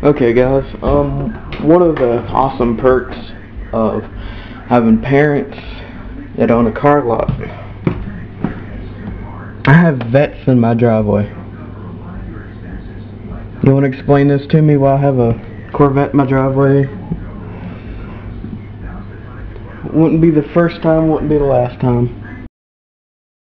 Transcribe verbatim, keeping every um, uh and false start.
Okay guys, um, one of the awesome perks of having parents that own a car lot, I have vets in my driveway. You want to explain this to me why I have a Corvette in my driveway? Wouldn't be the first time, wouldn't be the last time.